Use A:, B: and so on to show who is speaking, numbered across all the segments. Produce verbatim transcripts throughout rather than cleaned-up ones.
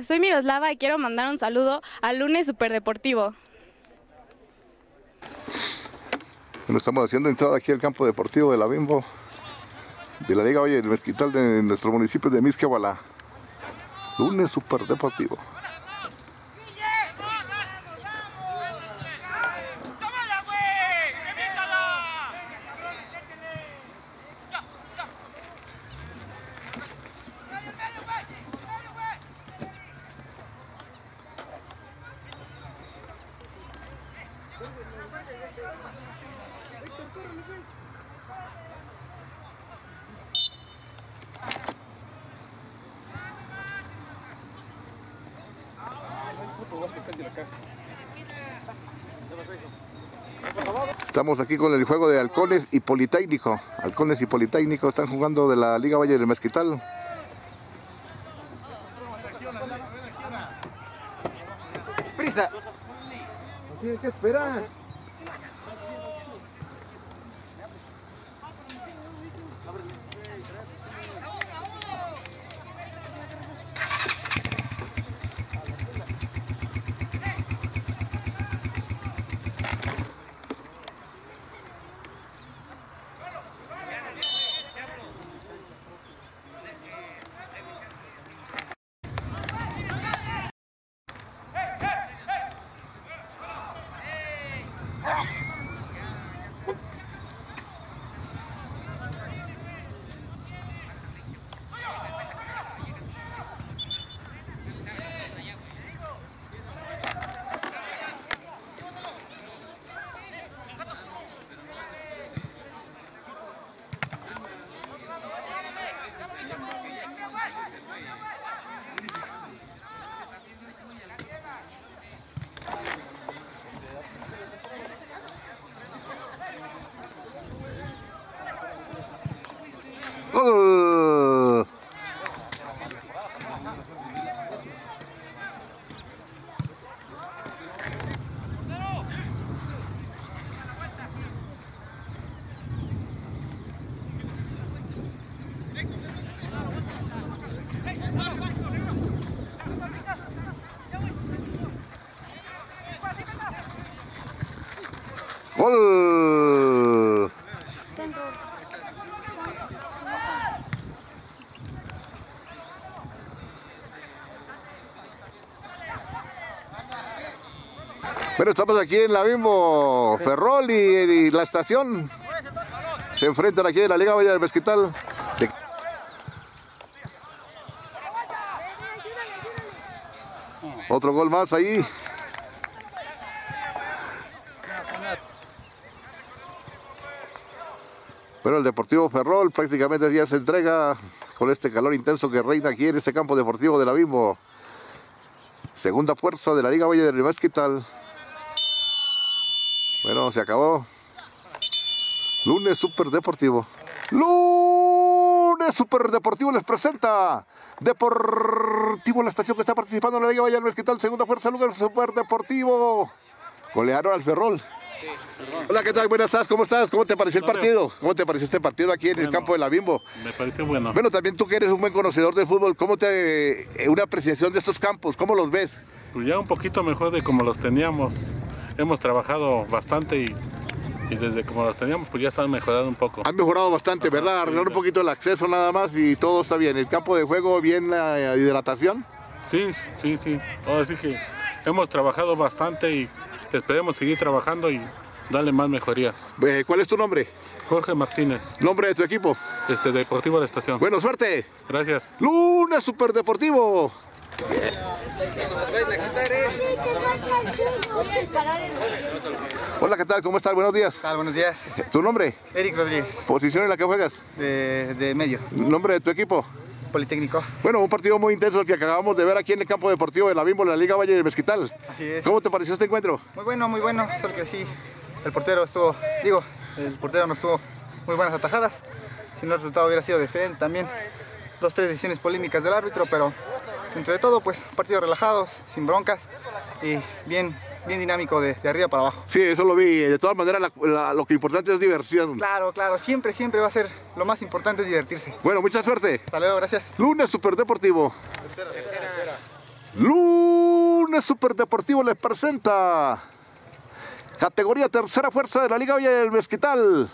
A: soy Miroslava y quiero mandar un saludo al Lunes Superdeportivo.
B: Bueno, estamos haciendo entrada aquí al campo deportivo de la Bimbo, de la Liga Valle del Mezquital de nuestro municipio de Mixquiahuala. Lunes Superdeportivo. Estamos aquí con el juego de Halcones y Politécnico. Halcones y Politécnico están jugando de la Liga Valle del Mezquital.
C: ¡Prisa! No tiene que esperar.
B: ¡Oh! ¡Gol! Bueno, estamos aquí en la Bimbo, Ferrol y, y la estación se enfrentan aquí en la Liga Valle del Mezquital. Otro gol más ahí. Pero el Deportivo Ferrol prácticamente ya se entrega con este calor intenso que reina aquí en este campo deportivo de la Bimbo. Segunda fuerza de la Liga Valle del Mezquital. Bueno, se acabó. Lunes Superdeportivo. Lunes Superdeportivo les presenta Deportivo, la estación que está participando en la Liga Valle del Mezquital. Segunda fuerza, Lunes Superdeportivo. Golearon al Ferrol.
D: Sí, perdón.
B: Hola, ¿qué tal? Buenas tardes, ¿cómo estás? ¿Cómo te pareció el partido? ¿Cómo te pareció este partido aquí en
D: Bueno,
B: el campo de la Bimbo?
D: Me pareció bueno.
B: Bueno, también tú que eres un buen conocedor de fútbol, ¿cómo te... una apreciación de estos campos? ¿Cómo los ves?
D: Pues ya un poquito mejor de como los teníamos. Hemos trabajado bastante y, y desde como los teníamos pues ya están mejorando un poco.
B: Han mejorado bastante,
D: Ajá,
B: ¿verdad?
D: sí,
B: Arreglaron un
D: claro.
B: poquito el acceso nada más y todo está bien. El campo de juego, bien la hidratación.
D: Sí, sí, sí. Ahora sí que hemos trabajado bastante y esperemos seguir trabajando y darle más mejorías.
B: Eh, ¿Cuál es tu nombre?
D: Jorge Martínez,
B: ¿Nombre de tu equipo?
D: este Deportivo La Estación.
B: Bueno, suerte.
D: Gracias.
B: Lunes Superdeportivo. Hola, ¿qué tal? ¿Cómo estás? Buenos días.
E: Tal, buenos días.
B: ¿Tu nombre?
E: Eric Rodríguez,
B: ¿Posición en la que juegas?
E: de, de medio,
B: ¿Nombre de tu equipo?
E: Politécnico.
B: Bueno, un partido muy intenso el que acabamos de ver aquí en el campo deportivo de la Bimbo, en la Liga Valle del Mezquital.
E: Así es.
B: ¿Cómo te pareció este encuentro?
E: Muy bueno, muy bueno. Solo que sí, el portero estuvo, digo, el portero no estuvo muy buenas atajadas. Si no, el resultado hubiera sido diferente también. Dos, tres decisiones polémicas del árbitro, pero entre todo, pues, partidos relajados, sin broncas y bien, bien dinámico de, de arriba para abajo.
B: Sí, eso lo vi. De todas maneras, la- la- lo que importante es diversión.
E: Claro, claro, siempre, siempre va a ser lo más importante es divertirse.
B: Bueno, mucha suerte.
E: Hasta luego, gracias.
B: Lunes Superdeportivo. Lunes Superdeportivo les presenta categoría tercera fuerza de la Liga Valle del Mezquital.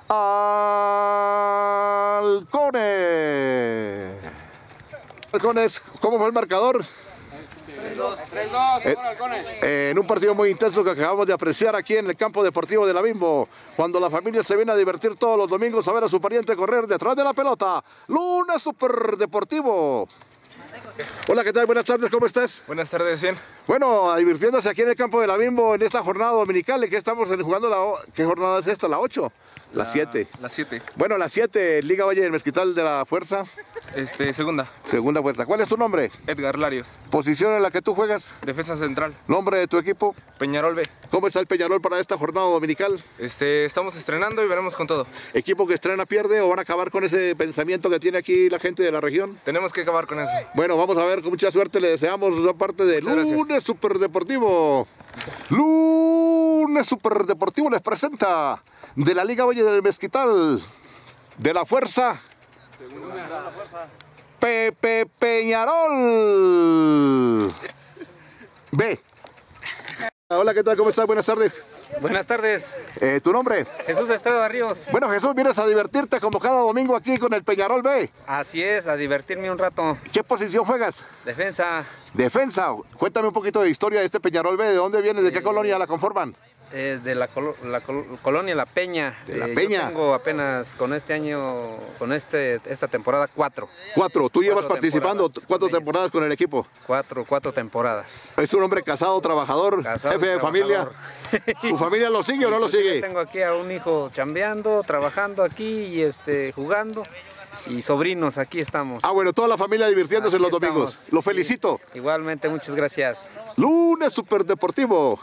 B: Halcones. Halcones, ¿cómo fue el marcador?
C: tres dos. tres dos,
B: Eh,
C: Halcones.
B: eh, en un partido muy intenso que acabamos de apreciar aquí en el campo deportivo de la Bimbo, cuando la familia se viene a divertir todos los domingos a ver a su pariente correr detrás de la pelota. Lunes Superdeportivo. Hola, ¿qué tal? Buenas tardes, ¿cómo estás?
F: Buenas tardes, bien.
B: Bueno, divirtiéndose aquí en el campo de la Bimbo en esta jornada dominical, ¿en qué estamos jugando? La o- ¿Qué jornada es esta? ¿La ocho? La siete.
F: La siete.
B: Bueno, la siete, Liga Valle del Mezquital de la Fuerza,
F: Este, segunda.
B: segunda fuerza. ¿Cuál es tu nombre?
F: Edgar Larios.
B: Posición en la que tú juegas,
F: Defensa central.
B: nombre de tu equipo.
F: Peñarol B.
B: ¿Cómo está el Peñarol para esta jornada dominical?
F: Este, estamos estrenando y veremos con todo.
B: ¿Equipo que estrena pierde o van a acabar con ese pensamiento que tiene aquí la gente de la región?
F: Tenemos que acabar con eso.
B: Bueno, vamos a ver, con mucha suerte le deseamos la parte de
F: Muchas gracias.
B: Lunes Superdeportivo. Lunes Superdeportivo les presenta de la Liga Valle del Mezquital, de la Fuerza, Pepe Peñarol B. Hola, ¿qué tal? ¿Cómo estás? Buenas tardes.
G: Buenas tardes,
B: Eh, ¿Tu nombre?
G: Jesús Estrada Ríos.
B: Bueno, Jesús, vienes a divertirte como cada domingo aquí con el Peñarol B.
G: Así es, a divertirme un rato.
B: ¿Qué posición juegas?
G: Defensa
B: Defensa. Cuéntame un poquito de historia de este Peñarol B. ¿De dónde viene? ¿De qué colonia la conforman?
G: es de la, colo- la col- colonia La Peña.
B: De La
G: Eh,
B: Peña.
G: Yo tengo apenas con este año, con este esta temporada cuatro.
B: Cuatro. Tú llevas
G: Cuatro
B: participando
G: temporadas
B: cuatro
G: con ellos.
B: temporadas con el equipo.
G: Cuatro, cuatro temporadas.
B: Es un hombre casado, trabajador,
G: Casado y
B: jefe de familia.
G: trabajador.
B: ¿Tu familia lo sigue o no lo
G: Inclusive
B: sigue?
G: Tengo aquí a un hijo chambeando, trabajando aquí y este jugando. Y sobrinos, aquí estamos.
B: Ah, bueno, toda la familia divirtiéndose
G: Aquí
B: los domingos.
G: estamos.
B: Lo
G: Sí.
B: felicito.
G: Igualmente, muchas gracias.
B: Lunes Superdeportivo.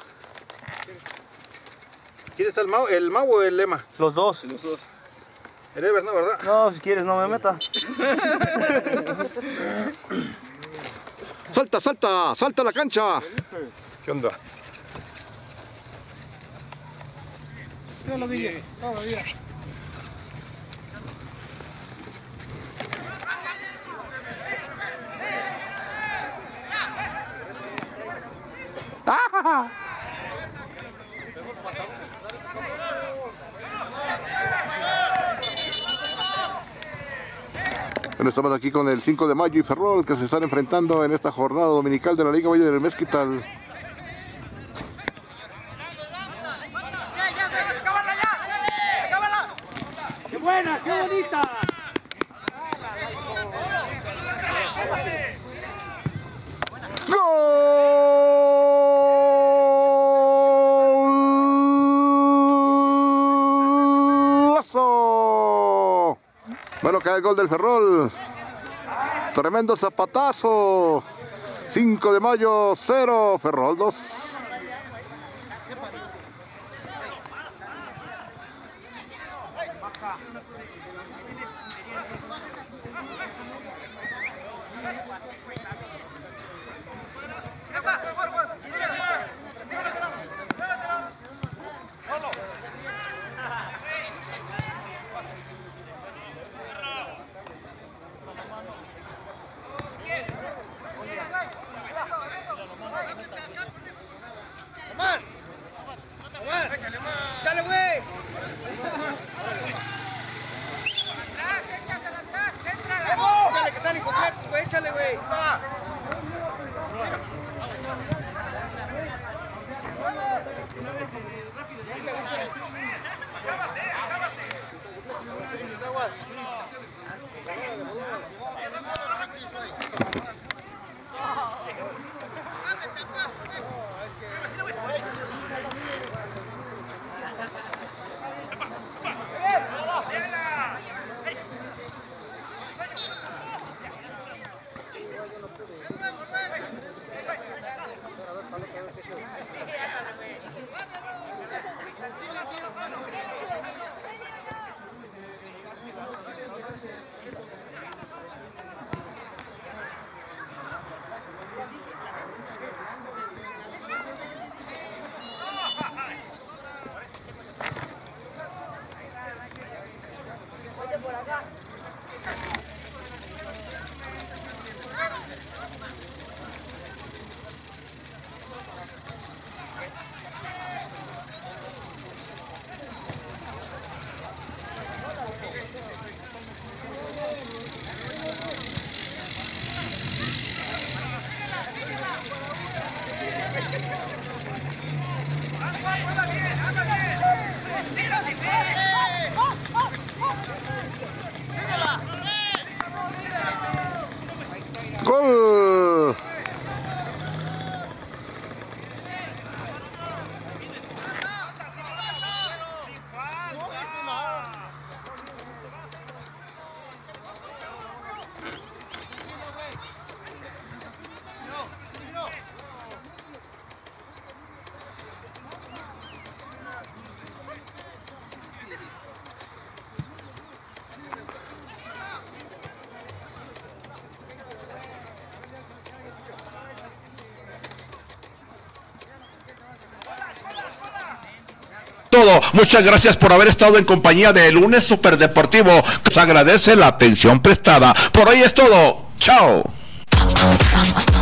C: ¿Quién está el Mau, el Mau o el Lema?
H: Los dos.
C: El Ever, ¿no? ¿Verdad?
H: No, si quieres no me metas.
B: Salta, salta, salta a la cancha.
F: ¿Qué onda?
B: Bueno, estamos aquí con el cinco de mayo y Ferrol, que se están enfrentando en esta jornada dominical de la Liga Valle del Mezquital. ¡Golazo! Bueno, cae el gol del Ferrol. Tremendo zapatazo. cinco de mayo, cero. Ferrol dos. Gol.
H: Todo. Muchas gracias por haber estado en compañía de Lunes Superdeportivo. Se agradece la atención prestada. Por hoy es todo. Chao.